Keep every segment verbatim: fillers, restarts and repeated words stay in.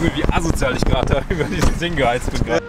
Junge, wie asozial ich gerade da über dieses Ding geheizt bin gerade.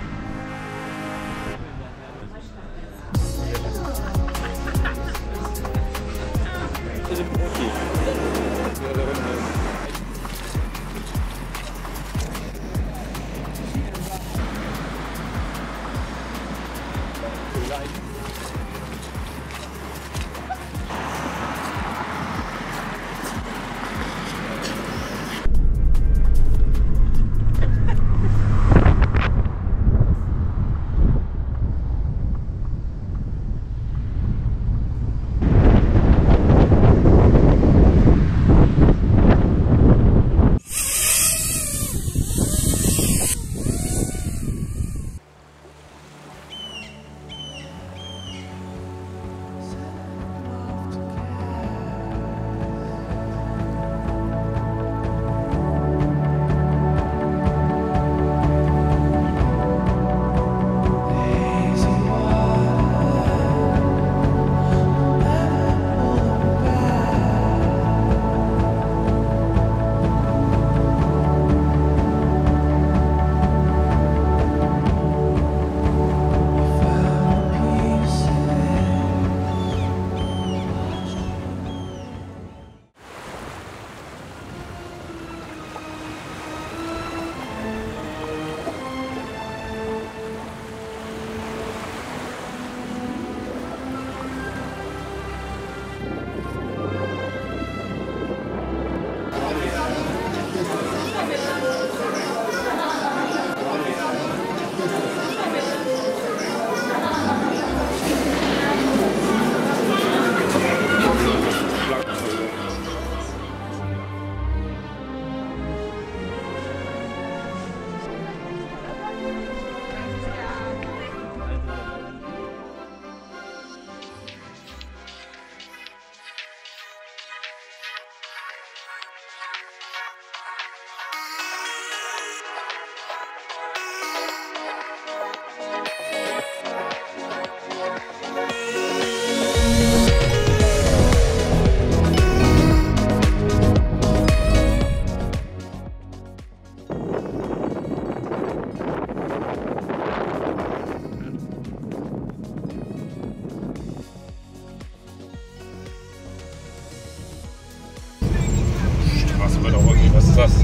Was ist das?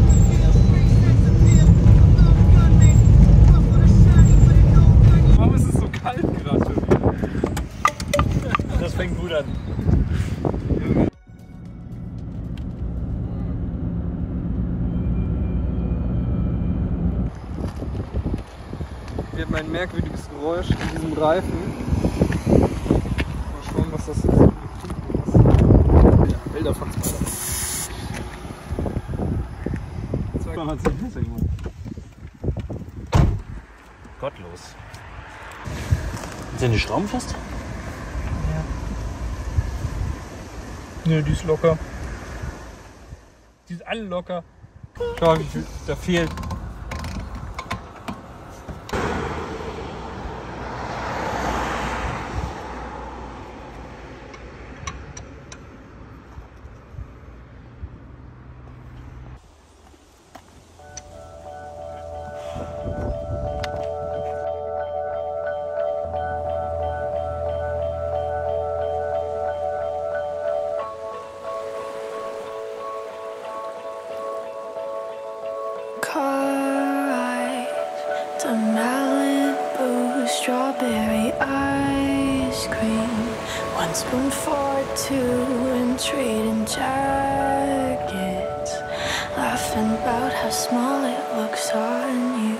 Warum ist es so kalt gerade schon wieder? Das fängt gut an. Wir haben ein merkwürdiges Geräusch in diesem Reifen. Mal schauen, was das ist. Ja, wilder Faxballer. Gottlos. Sind die Schrauben fest? Ja. Ne, die ist locker. Die ist alle locker. Schau, wie viel da fehlt. To Malibu strawberry ice cream, one spoon for two, and trading jackets, laughing about how small it looks on you.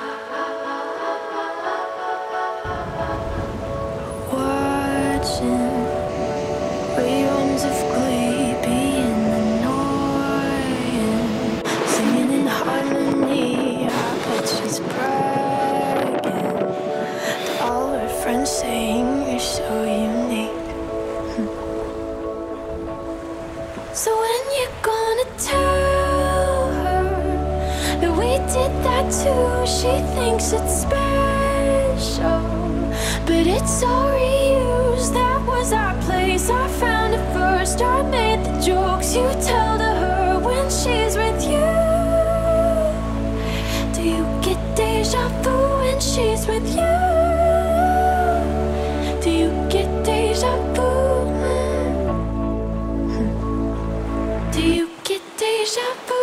Watching reruns of Glee, being annoying, singing in harmony. I bet she's bragging to all her friends, saying you're so unique. So when you gonna tell her that we did that too? She thinks it's special, but it's all reused. That was our place, I found it first. I made the jokes you tell to her when she's with you. she's with you. Do you get deja vu? Do you get deja vu?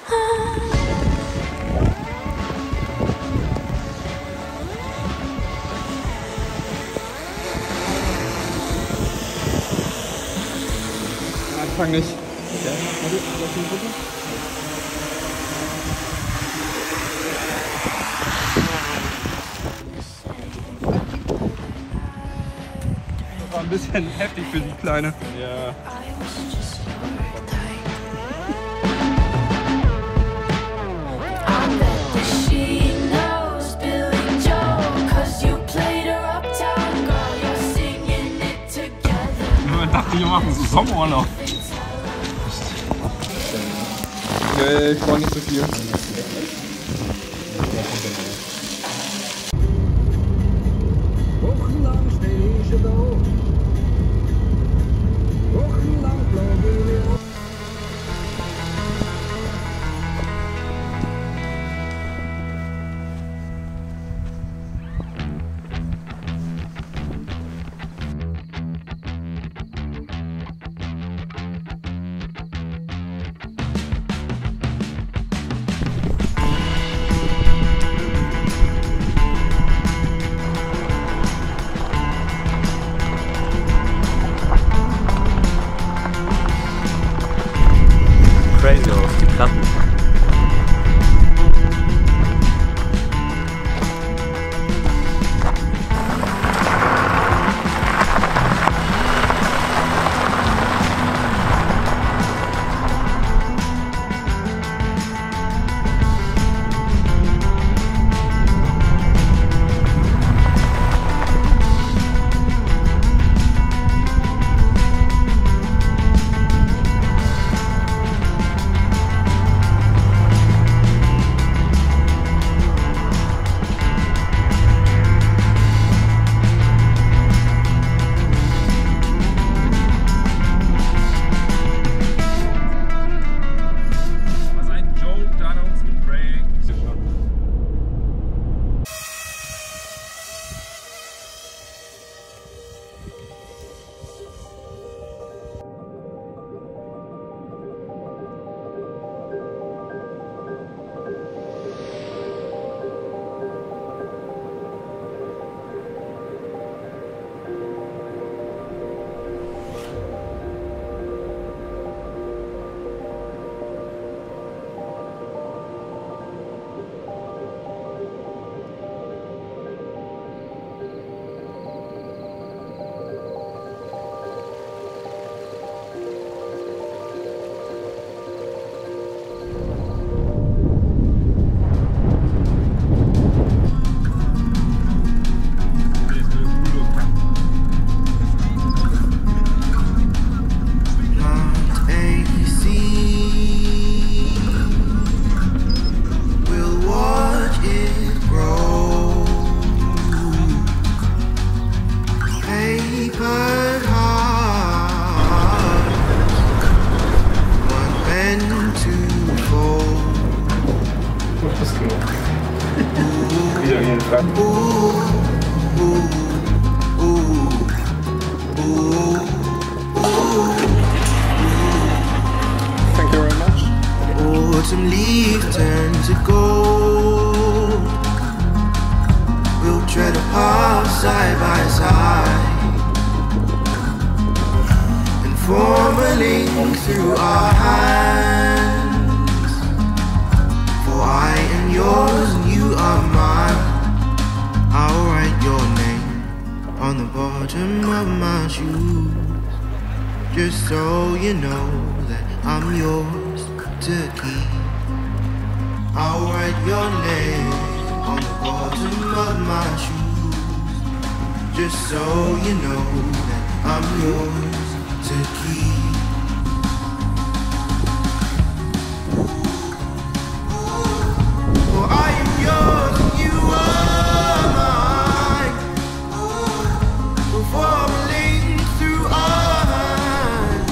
Anfang nicht. Ja, warte, lass ihn gucken. Das war ein bisschen heftig für die Kleine. Ja. Ich dachte, wir machen so Sommerurlaub. Nee, ich brauche nicht so viel. Wochenlang steh ich da. Wochenlang glaube ich. Crazy auf die Platten. Thank you very much. Autumn leaves turn to gold. We'll tread a path side by side and form a link through our hands. For I am yours and you are mine. I'll write your name on the bottom of my shoes, just so you know that I'm yours to keep. I'll write your name on the bottom of my shoes, just so you know that I'm yours to keep. For I am yours and you are mine. We'll form a link through our hands.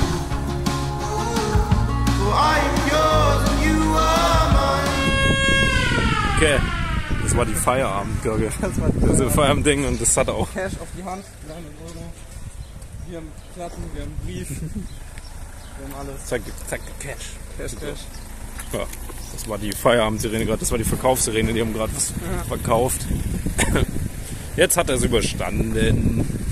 For I am yours and you are mine. Okay, das Das war die Feierabend-Gurke. Das war die Das ist ein Feierabendding und das hat auch. Cash auf die Hand, dreihundert Euro. Wir haben Platten, wir haben einen Brief. Wir haben alles. Zack, zack, Cash. Cash, Cash. Ja, das war die Feierabend-Sirene gerade, das war die Verkaufssirene, die haben gerade was verkauft. Jetzt hat er es überstanden.